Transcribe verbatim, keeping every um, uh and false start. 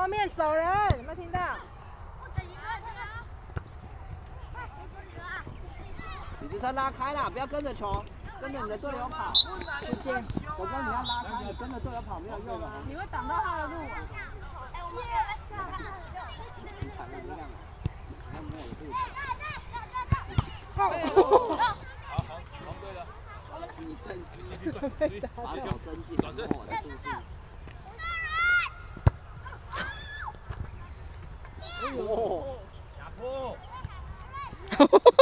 后面守人，有没有听到？ 你这车拉开了，不要跟着球，跟着你的队友跑。谢谢。我跟你要拉开，你跟着队友跑没有用啊。 你会挡到他的路啊。 你踩的一样，你看没有路。 好， 好，红队的。 你趁机把手伸进我的肚子。哦， 下坡。